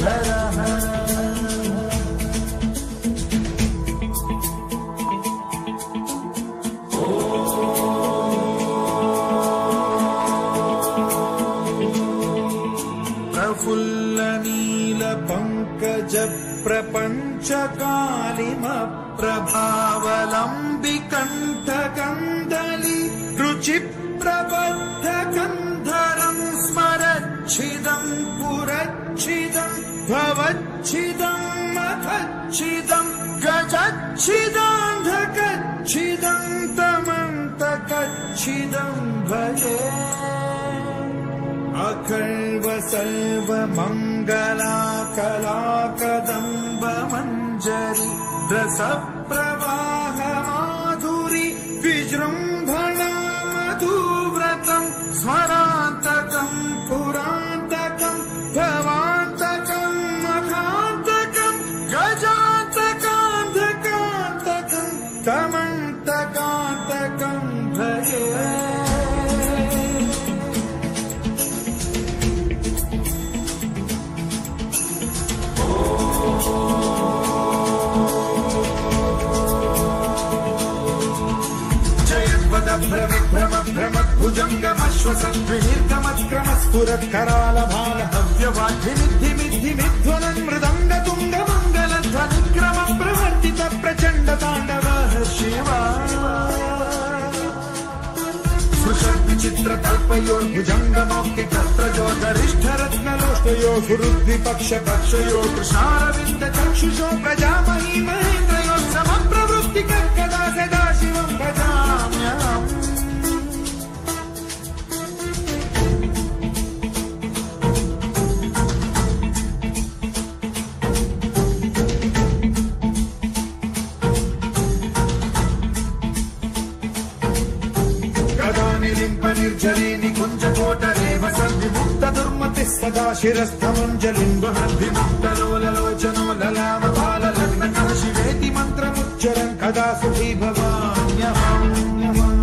गिरिधरः प्रफुल्ल नील पंकज प्रपंच कालिमप्रभावलम्बि कण्ठकन्दली रुचि प्रबद्ध गन्धरं स्मरच्छिदं पुरच्छिदं भवच्छिदं मखच्छिदं गजच्छिदान्धकच्छिदं तमन्तकच्छिदं भजे अखल्व सर्व मंगला कला कदम्ब मंजरी रस प्रवाह माधुरी विजृंभणा मधुव्रतं स्मरान्तकं पुरान्तकं भवान्तकं मखान्तकं गजान्तकान्धकान्तकं तमन्तकान्तकं भजे भ्रम भ्रमद्भुजङ्गमश्वसद्विनिर्गमत्क्रमस्फुरत्करालभाल हव्यवाद्धिमिद्धिमिद्धिमिध्वनन् मृदङ्गतुङ्गमङ्गलध्वनिक्रम प्रवर्तित प्रचण्ड ताण्डवः शिवा सुषद्विचित्रकल्पयोर्भुजङ्गमौक्ति कर्त्रजो गरिष्ठरत्नलोष्टयो गुरुद्विपक्षपक्षयो कृष्णारविन्द चक्षुषो प्रजामही महेन्द्रयो समप्रवृत्तिकर्कदा सदा शिवं भजाम्यहम् निर्जरी निकुञ्जकोटरेव सद्विमुक्त दुर्मतिः सदा शिरस्थमञ्जलिं बहद्विमुक्तलोललोचनो ललामपाललग्नकः शिवेति मन्त्रमुच्चरन् कदा सुखी भवाम्यहम्